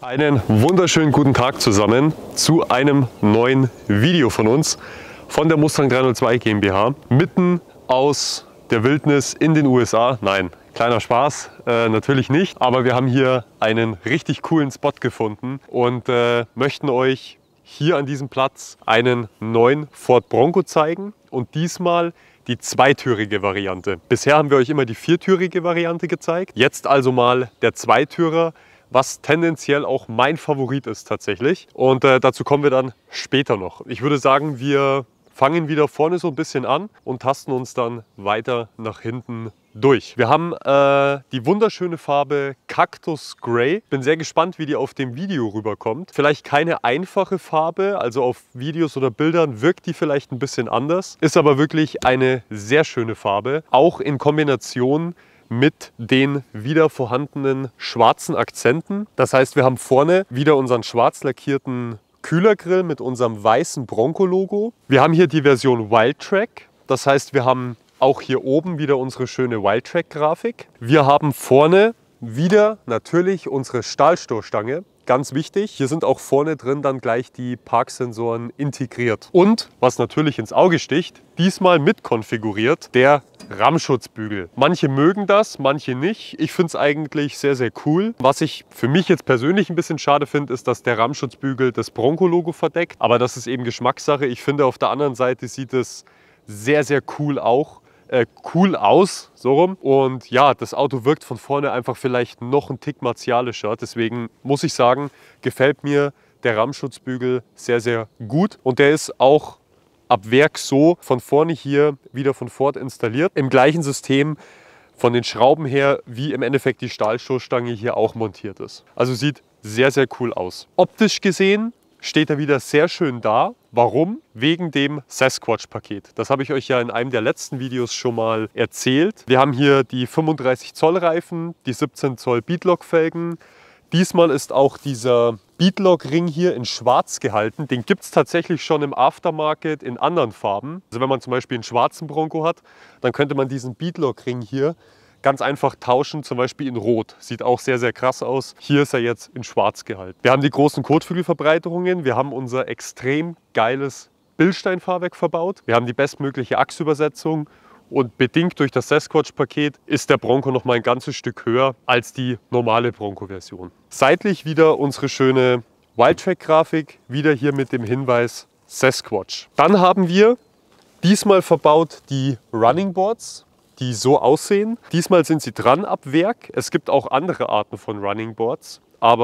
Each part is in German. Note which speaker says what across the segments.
Speaker 1: Einen wunderschönen guten Tag zusammen zu einem neuen Video von uns, von der Mustang 302 GmbH, mitten aus der Wildnis in den USA. Nein, kleiner Spaß, natürlich nicht, aber wir haben hier einen richtig coolen Spot gefunden und möchten euch hier an diesem Platz einen neuen Ford Bronco zeigen und diesmal die zweitürige Variante. Bisher haben wir euch immer die viertürige Variante gezeigt, jetzt also mal der Zweitürer, was tendenziell auch mein Favorit ist tatsächlich. Und dazu kommen wir dann später noch. Ich würde sagen, wir fangen wieder vorne so ein bisschen an und tasten uns dann weiter nach hinten durch. Wir haben die wunderschöne Farbe Cactus Grey. Bin sehr gespannt, wie die auf dem Video rüberkommt. Vielleicht keine einfache Farbe, also auf Videos oder Bildern wirkt die vielleicht ein bisschen anders. Ist aber wirklich eine sehr schöne Farbe, auch in Kombination mit den wieder vorhandenen schwarzen Akzenten. Das heißt, wir haben vorne wieder unseren schwarz lackierten Kühlergrill mit unserem weißen Bronco-Logo. Wir haben hier die Version Wildtrak. Das heißt, wir haben auch hier oben wieder unsere schöne Wildtrak-Grafik. Wir haben vorne wieder natürlich unsere Stahlstoßstange. Ganz wichtig, hier sind auch vorne drin dann gleich die Parksensoren integriert. Und, was natürlich ins Auge sticht, diesmal mit konfiguriert, der Rammschutzbügel. Manche mögen das, manche nicht. Ich finde es eigentlich sehr, sehr cool. Was ich für mich jetzt persönlich ein bisschen schade finde, ist, dass der Rammschutzbügel das Bronco-Logo verdeckt. Aber das ist eben Geschmackssache. Ich finde, auf der anderen Seite sieht es sehr, sehr cool aus, so rum. Und ja, das Auto wirkt von vorne einfach vielleicht noch ein Tick martialischer. Deswegen muss ich sagen, gefällt mir der Rammschutzbügel sehr, sehr gut. Und der ist auch ab Werk so von vorne hier wieder von Ford installiert. Im gleichen System von den Schrauben her, wie im Endeffekt die Stahlstoßstange hier auch montiert ist. Also sieht sehr, sehr cool aus. Optisch gesehen steht er wieder sehr schön da. Warum? Wegen dem Sasquatch-Paket. Das habe ich euch ja in einem der letzten Videos schon mal erzählt. Wir haben hier die 35 Zoll Reifen, die 17 Zoll Beadlock-Felgen. Diesmal ist auch dieser Beadlock-Ring hier in schwarz gehalten. Den gibt es tatsächlich schon im Aftermarket in anderen Farben. Also wenn man zum Beispiel einen schwarzen Bronco hat, dann könnte man diesen Beadlock-Ring hier ganz einfach tauschen, zum Beispiel in Rot. Sieht auch sehr, sehr krass aus. Hier ist er jetzt in Schwarz gehalten. Wir haben die großen Kotflügelverbreiterungen. Wir haben unser extrem geiles Bilstein-Fahrwerk verbaut. Wir haben die bestmögliche Achsübersetzung. Und bedingt durch das Sasquatch-Paket ist der Bronco noch mal ein ganzes Stück höher als die normale Bronco-Version. Seitlich wieder unsere schöne Wildtrak-Grafik, wieder hier mit dem Hinweis Sasquatch. Dann haben wir diesmal verbaut die Running Boards, die so aussehen. Diesmal sind sie dran ab Werk. Es gibt auch andere Arten von Running Boards,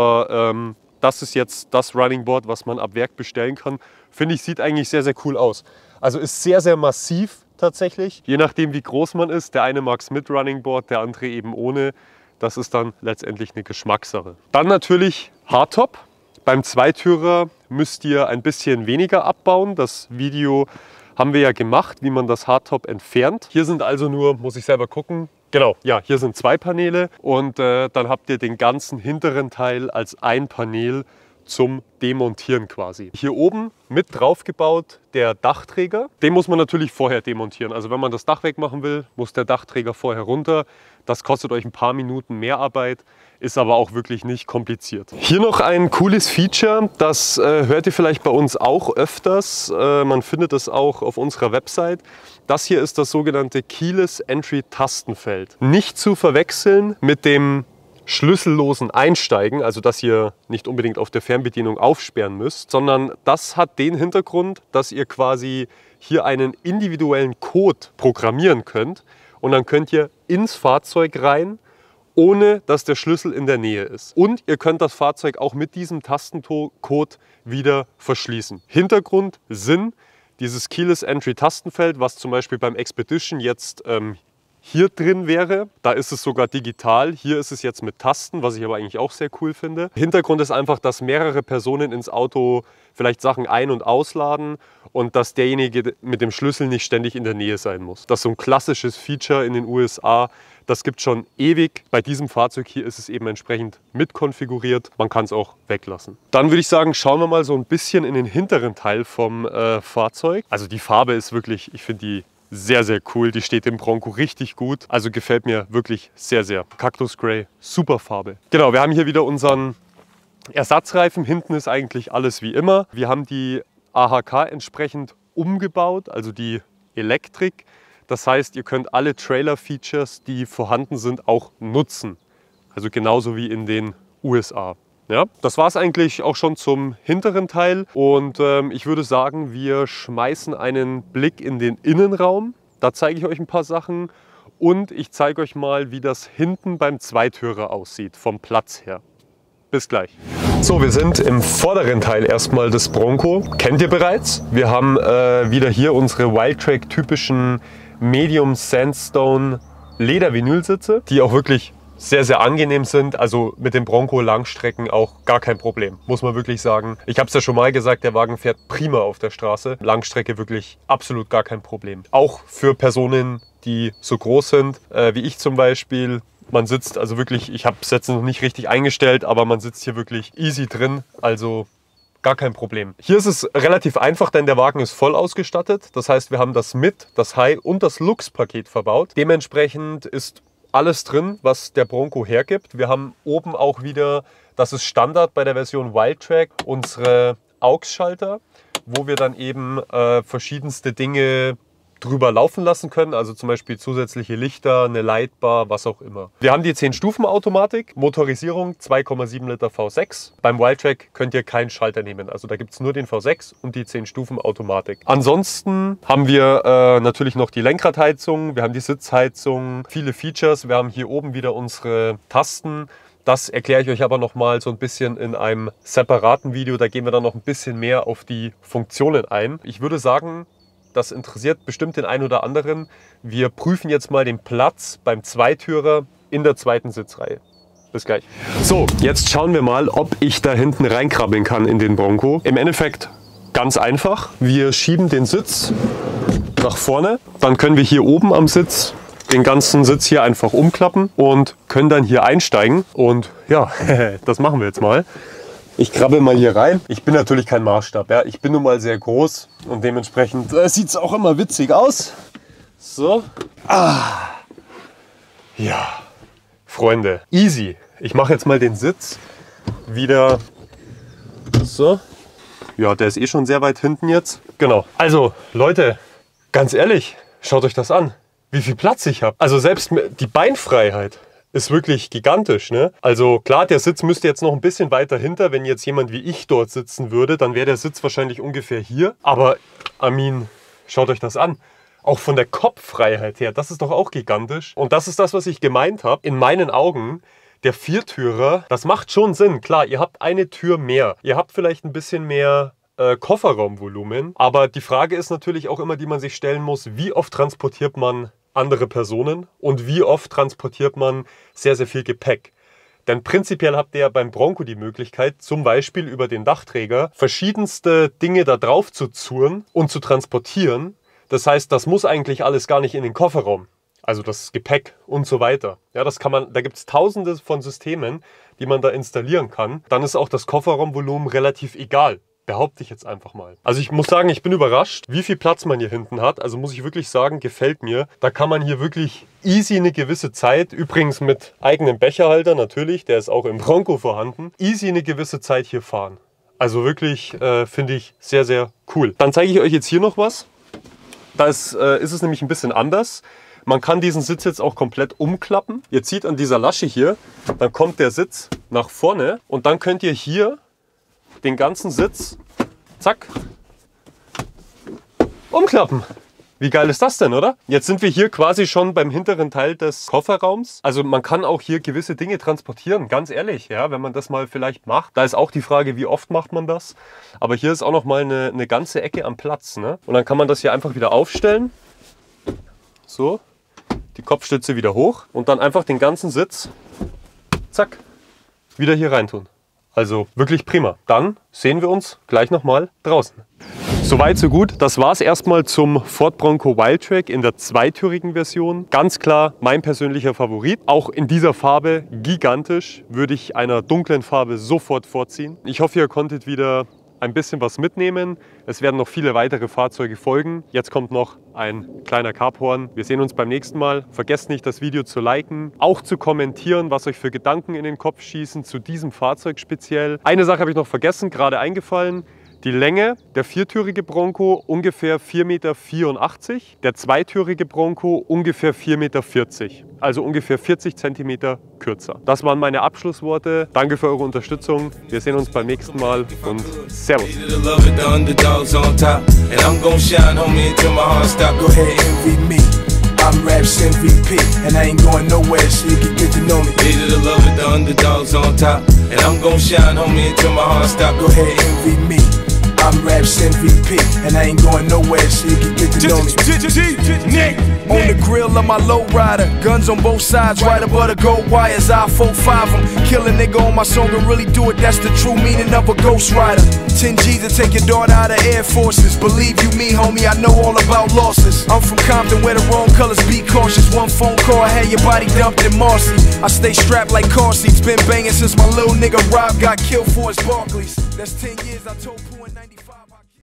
Speaker 1: aber das ist jetzt das Running Board, was man ab Werk bestellen kann. Finde ich, sieht eigentlich sehr, sehr cool aus. Also ist sehr, sehr massiv tatsächlich. Je nachdem, wie groß man ist. Der eine mag es mit Running Board, der andere eben ohne. Das ist dann letztendlich eine Geschmackssache. Dann natürlich Hardtop. Beim Zweitürer müsst ihr ein bisschen weniger abbauen. Das Video haben wir ja gemacht, wie man das Hardtop entfernt. Hier sind also nur, muss ich selber gucken, genau, ja, hier sind 2 Paneele und dann habt ihr den ganzen hinteren Teil als ein Panel zum Demontieren quasi. Hier oben mit drauf gebaut der Dachträger. Den muss man natürlich vorher demontieren. Also wenn man das Dach wegmachen will, muss der Dachträger vorher runter. Das kostet euch ein paar Minuten mehr Arbeit, ist aber auch wirklich nicht kompliziert. Hier noch ein cooles Feature, das hört ihr vielleicht bei uns auch öfters. Man findet es auch auf unserer Website. Das hier ist das sogenannte Keyless Entry Tastenfeld. Nicht zu verwechseln mit dem schlüssellosen Einsteigen, also dass ihr nicht unbedingt auf der Fernbedienung aufsperren müsst, sondern das hat den Hintergrund, dass ihr quasi hier einen individuellen Code programmieren könnt und dann könnt ihr ins Fahrzeug rein, ohne dass der Schlüssel in der Nähe ist. Und ihr könnt das Fahrzeug auch mit diesem Tastencode wieder verschließen. Hintergrund, Sinn, dieses Keyless Entry Tastenfeld, was zum Beispiel beim Expedition jetzt hier drin wäre. Da ist es sogar digital. Hier ist es jetzt mit Tasten, was ich aber eigentlich auch sehr cool finde. Hintergrund ist einfach, dass mehrere Personen ins Auto vielleicht Sachen ein- und ausladen und dass derjenige mit dem Schlüssel nicht ständig in der Nähe sein muss. Das ist so ein klassisches Feature in den USA. Das gibt es schon ewig. Bei diesem Fahrzeug hier ist es eben entsprechend mitkonfiguriert. Man kann es auch weglassen. Dann würde ich sagen, schauen wir mal so ein bisschen in den hinteren Teil vom Fahrzeug. Also die Farbe ist wirklich, ich finde die sehr, sehr cool. Die steht dem Bronco richtig gut. Also gefällt mir wirklich sehr, sehr. Cactus Grey, super Farbe. Genau, wir haben hier wieder unseren Ersatzreifen, hinten ist eigentlich alles wie immer. Wir haben die AHK entsprechend umgebaut, also die Elektrik. Das heißt, ihr könnt alle Trailer-Features, die vorhanden sind, auch nutzen. Also genauso wie in den USA. Ja, das war es eigentlich auch schon zum hinteren Teil. Und ich würde sagen, wir schmeißen einen Blick in den Innenraum. Da zeige ich euch ein paar Sachen. Und ich zeige euch mal, wie das hinten beim Zweitürer aussieht, vom Platz her. Bis gleich. So, wir sind im vorderen Teil erstmal des Bronco. Kennt ihr bereits? Wir haben wieder hier unsere Wildtrak typischen Medium Sandstone Leder-Vinylsitze, die auch wirklich sehr, sehr angenehm sind. Also mit dem Bronco Langstrecken auch gar kein Problem, muss man wirklich sagen. Ich habe es ja schon mal gesagt, der Wagen fährt prima auf der Straße. Langstrecke wirklich absolut gar kein Problem. Auch für Personen, die so groß sind, wie ich zum Beispiel. Man sitzt also wirklich, ich habe es jetzt noch nicht richtig eingestellt, aber man sitzt hier wirklich easy drin, also gar kein Problem. Hier ist es relativ einfach, denn der Wagen ist voll ausgestattet. Das heißt, wir haben das Mid, das High und das Lux-Paket verbaut. Dementsprechend ist alles drin, was der Bronco hergibt. Wir haben oben auch wieder, das ist Standard bei der Version Wildtrak, unsere AUX-Schalter, wo wir dann eben verschiedenste Dinge drüber laufen lassen können, also zum Beispiel zusätzliche Lichter, eine Lightbar, was auch immer. Wir haben die 10-Stufen-Automatik, Motorisierung 2,7 Liter V6. Beim Wildtrak könnt ihr keinen Schalter nehmen, also da gibt es nur den V6 und die 10-Stufen-Automatik. Ansonsten haben wir natürlich noch die Lenkradheizung, wir haben die Sitzheizung, viele Features. Wir haben hier oben wieder unsere Tasten. Das erkläre ich euch aber noch mal so ein bisschen in einem separaten Video. Da gehen wir dann noch ein bisschen mehr auf die Funktionen ein. Ich würde sagen, das interessiert bestimmt den einen oder anderen. Wir prüfen jetzt mal den Platz beim Zweitürer in der zweiten Sitzreihe. Bis gleich. So, jetzt schauen wir mal, ob ich da hinten reinkrabbeln kann in den Bronco. Im Endeffekt ganz einfach. Wir schieben den Sitz nach vorne. Dann können wir hier oben am Sitz den ganzen Sitz hier einfach umklappen und können dann hier einsteigen. Und ja, das machen wir jetzt mal. Ich krabbel mal hier rein. Ich bin natürlich kein Maßstab. Ja? Ich bin nun mal sehr groß und dementsprechend sieht es auch immer witzig aus. So. Ja, Freunde, easy. Ich mache jetzt mal den Sitz wieder so. Ja, der ist eh schon sehr weit hinten jetzt. Genau. Also, Leute, ganz ehrlich, schaut euch das an, wie viel Platz ich habe. Also selbst die Beinfreiheit ist wirklich gigantisch, ne? Also klar, der Sitz müsste jetzt noch ein bisschen weiter hinter. Wenn jetzt jemand wie ich dort sitzen würde, dann wäre der Sitz wahrscheinlich ungefähr hier. Aber, Armin, schaut euch das an. Auch von der Kopffreiheit her, das ist doch auch gigantisch. Und das ist das, was ich gemeint habe. In meinen Augen, der Viertürer, das macht schon Sinn. Klar, ihr habt eine Tür mehr. Ihr habt vielleicht ein bisschen mehr Kofferraumvolumen. Aber die Frage ist natürlich auch immer, die man sich stellen muss, wie oft transportiert man andere Personen und wie oft transportiert man sehr, sehr viel Gepäck. Denn prinzipiell habt ihr ja beim Bronco die Möglichkeit, zum Beispiel über den Dachträger verschiedenste Dinge da drauf zu zurren und zu transportieren. Das heißt, das muss eigentlich alles gar nicht in den Kofferraum. Also das Gepäck und so weiter. Ja, das kann man, da gibt es tausende von Systemen, die man da installieren kann. Dann ist auch das Kofferraumvolumen relativ egal. Behaupte ich jetzt einfach mal. Also ich muss sagen, ich bin überrascht, wie viel Platz man hier hinten hat. Also muss ich wirklich sagen, gefällt mir. Da kann man hier wirklich easy eine gewisse Zeit, übrigens mit eigenem Becherhalter natürlich, der ist auch im Bronco vorhanden, easy eine gewisse Zeit hier fahren. Also wirklich finde ich sehr, sehr cool. Dann zeige ich euch jetzt hier noch was. Da ist es nämlich ein bisschen anders. Man kann diesen Sitz jetzt auch komplett umklappen. Ihr zieht an dieser Lasche hier, dann kommt der Sitz nach vorne und dann könnt ihr hier den ganzen Sitz, zack, umklappen. Wie geil ist das denn, oder? Jetzt sind wir hier quasi schon beim hinteren Teil des Kofferraums. Also man kann auch hier gewisse Dinge transportieren, ganz ehrlich, ja, wenn man das mal vielleicht macht. Da ist auch die Frage, wie oft macht man das? Aber hier ist auch noch mal eine ganze Ecke am Platz, ne? Und dann kann man das hier einfach wieder aufstellen. So, die Kopfstütze wieder hoch und dann einfach den ganzen Sitz, zack, wieder hier reintun. Also wirklich prima. Dann sehen wir uns gleich nochmal draußen. Soweit, so gut. Das war es erstmal zum Ford Bronco Wildtrak in der zweitürigen Version. Ganz klar mein persönlicher Favorit. Auch in dieser Farbe gigantisch. Würde ich einer dunklen Farbe sofort vorziehen. Ich hoffe, ihr konntet wieder ein bisschen was mitnehmen. Es werden noch viele weitere Fahrzeuge folgen. Jetzt kommt noch ein kleiner Carporn. Wir sehen uns beim nächsten Mal. Vergesst nicht, das Video zu liken, auch zu kommentieren, was euch für Gedanken in den Kopf schießen zu diesem Fahrzeug speziell. Eine Sache habe ich noch vergessen, gerade eingefallen. Die Länge, der viertürige Bronco ungefähr 4,84 Meter, der zweitürige Bronco ungefähr 4,40 Meter, also ungefähr 40 Zentimeter kürzer. Das waren meine Abschlussworte. Danke für eure Unterstützung. Wir sehen uns beim nächsten Mal und Servus.
Speaker 2: I'm Raps MVP, and I ain't going nowhere, so you can get to know me. Hated to love it, the underdogs on top, and I'm gon' shine, homie, until my heart stop. Go ahead, envy me. I'm Raps MVP, and I ain't going nowhere, so you can get to know me. On the grill of my lowrider, guns on both sides, right above the gold wires. I 4-5 them, kill a nigga on my song and really do it. That's the true meaning of a ghost rider. 10 G's to take your daughter out of Air Forces. Believe you me, homie, I know all about losses. I'm from Compton where the wrong colors be cautious. One phone call, I had your body dumped in Marcy. I stay strapped like car seats, been banging since my little nigga Rob got killed for his Barclays. That's 10 years I told Pooh in 95.